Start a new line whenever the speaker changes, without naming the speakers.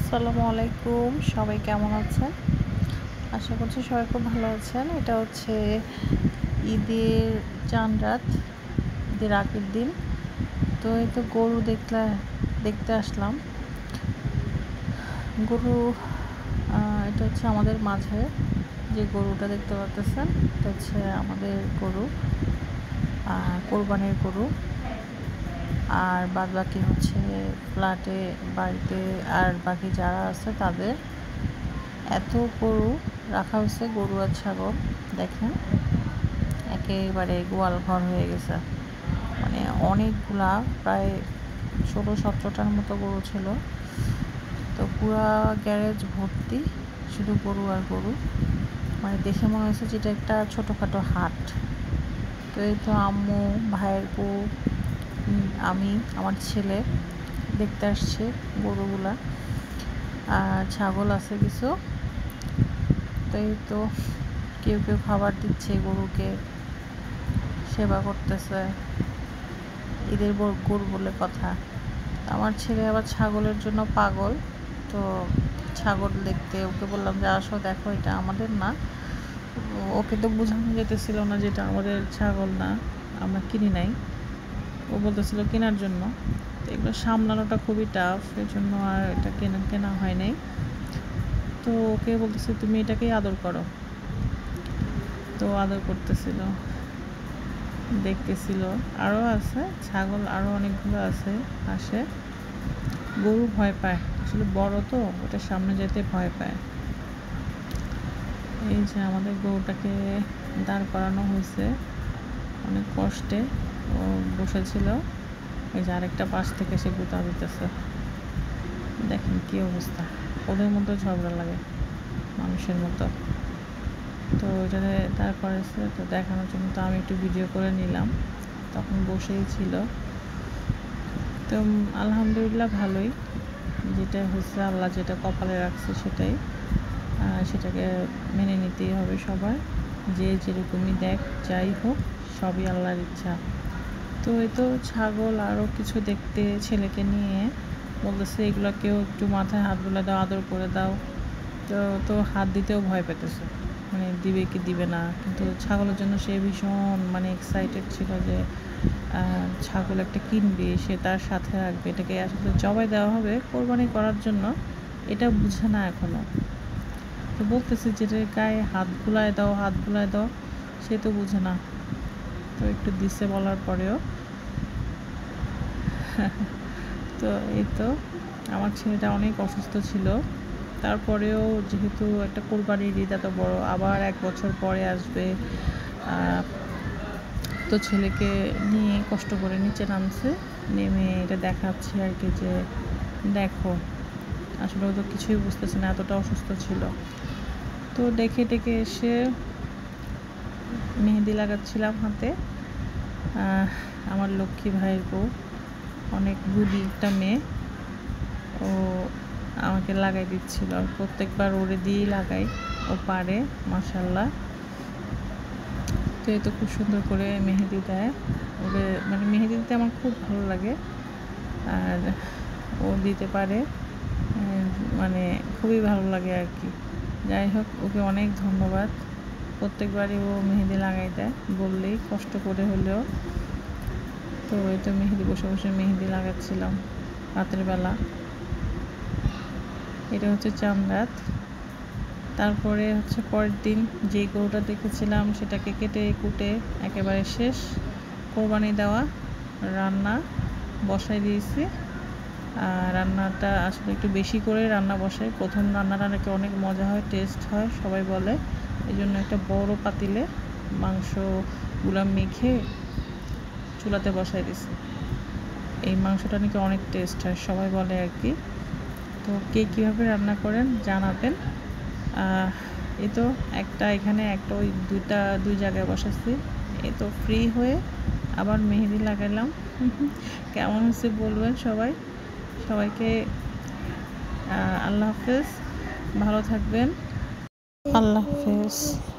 আসসালামু আলাইকুম, সবাই কেমন আছেন? আশা করছি সবাই খুব ভালো আছেন। এটা হচ্ছে ঈদের চাঁদ রাত, ঈদের আগের দিন। তো এই তো গরু দেখতে আসলাম। গরু এটা হচ্ছে আমাদের মাঝে যে গরুটা দেখতে পাচ্ছেন, এটা হচ্ছে আমাদের গরু, কোরবানির গরু। আর বাদ বাকি হচ্ছে ফ্ল্যাটে, বাড়িতে আর বাকি যারা আছে তাদের। এত গরু রাখা হয়েছে, গরু আর ছাগল দেখেন একেবারে গোয়াল ঘর হয়ে গেছে। মানে অনেকগুলা, প্রায় 16-17টার মতো গরু ছিল। তো পুরা গ্যারেজ ভর্তি শুধু গরু আর গরু। মানে দেখে মনে হচ্ছে যেটা একটা ছোটোখাটো হাট। তো এই তো আম্মু, ভাইয়ের বউ, আমি, আমার ছেলে দেখতে আসছে গরুগুলা। আর ছাগল আছে কিছু। তো এই তো কেউ কেউ খাবার দিচ্ছে, গরুকে সেবা করতেছে। ঈদের গরু বলে কথা। আমার ছেলে আবার ছাগলের জন্য পাগল। তো ছাগল দেখতে ওকে বললাম যে আসো দেখো, এটা আমাদের না। ওকে তো বোঝানো যেতেছিল না যেটা আমাদের ছাগল না, আমরা কিনি নাই। ও বলতেছিল কেনার জন্য। তো এগুলো সামলানোটা খুবই টাফ, এই জন্য আর এটা কেনা হয় নাই। তো ওকে বলতেছে তুমি এটাকেই আদর করো। তো আদর করতেছিল, দেখতেছিল। আরও আছে ছাগল, আরও অনেকগুলো আছে পাশে। গরু ভয় পায়, আসলে বড় তো, ওটা সামনে যেতে ভয় পায়। এই যে আমাদের গরুটাকে দাঁড় করানো হয়েছে অনেক কষ্টে। ও বসেছিল, এই যে আরেকটা পাশ থেকে সে গুতা দিতেছে। দেখেন কি অবস্থা, ওদের মতো ঝগড়া লাগে মানুষের মতো। তো ওইটাতে দাঁড় করেছে, তো দেখানোর জন্য তো আমি একটু ভিডিও করে নিলাম, তখন বসেই ছিল। তো আলহামদুলিল্লাহ ভালোই, যেটা হচ্ছে আল্লাহ যেটা কপালে রাখছে সেটাই, সেটাকে মেনে নিতেই হবে সবার। যে যেরকমই দেখ, যাই হোক, সবই আল্লাহর ইচ্ছা। তো এই তো ছাগল আরও কিছু দেখতে ছেলেকে নিয়ে বলতেছে এগুলোকেও একটু মাথায় হাত বুলা দাও, আদর করে দাও। তো হাত দিতেও ভয় পেতেছে, মানে দিবে কি দিবে না। কিন্তু ছাগলের জন্য সে ভীষণ মানে এক্সাইটেড ছিল যে ছাগল একটা কিনবে, সে তার সাথে রাখবে। এটাকে আসলে জবাই দেওয়া হবে কোরবানি করার জন্য, এটা বুঝে না এখনও। তো বলতেছে যেটা গায়ে হাত বুলায় দাও, সে তো বুঝে না। তো একটু দিছে বলার পরেও। তো এই তো আমার ছেলেটা অনেক অসুস্থ ছিল, তারপরেও যেহেতু একটা কোরবানির ঈদ এত বড়, আবার 1 বছর পরে আসবে, তো ছেলেকে নিয়ে কষ্ট করে নিচে নামছে, নেমে এটা দেখাচ্ছে আর কি যে দেখো। আসলে ও তো কিছুই বুঝতেছে না, এতটা অসুস্থ ছিল। তো দেখে এসে মেহেদি লাগাচ্ছিলাম হাতে। আমার লক্ষ্মী ভাইয়ের বউ, অনেক গুলি একটা মেয়ে, ও আমাকে লাগাই দিচ্ছিল। আর প্রত্যেকবার ওরে দিয়েই লাগাই, ও পারে মাশাল্লাহ। তো এই তো খুব সুন্দর করে মেহেদি দেয় ওরে, মানে মেহেদি দিতে আমার খুব ভালো লাগে। আর ও দিতে পারে, মানে খুবই ভালো লাগে আর কি। যাই হোক, ওকে অনেক ধন্যবাদ। প্রত্যেকবারই ও মেহেদি লাগাই দেয় বললেই, কষ্ট করে হলেও। তো এই তো মেহেদি বসে মেহেদি লাগাচ্ছিলাম রাতের বেলা। এটা হচ্ছে চাঁদ রাত। তারপরে হচ্ছে পরের দিন যেই গরুটা দেখেছিলাম সেটাকে কেটে কুটে একেবারে শেষ, কোরবানি দেওয়া, রান্না বসাই দিয়েছি। রান্নাটা আসলে একটু বেশি করে রান্না বসাই। প্রথম রান্নাটা নাকি অনেক মজা হয়, টেস্ট হয় সবাই বলে। এই জন্য একটা বড় পাতিলে মাংসগুলো মেখে চুলাতে বসাই দিছি। এই মাংসটা নাকি অনেক টেস্ট হয় সবাই বলে আর কি। তো কে কীভাবে রান্না করেন জানাবেন। এই তো একটা এখানে, একটা ওই দুই জায়গায় বসাচ্ছি। এই তো ফ্রি হয়ে আবার মেহেদি লাগাইলাম। কেমন হচ্ছে বলবেন সবাইকে। আল্লাহ হাফেজ, ভালো থাকবেন। আল্লাহ হাফেজ।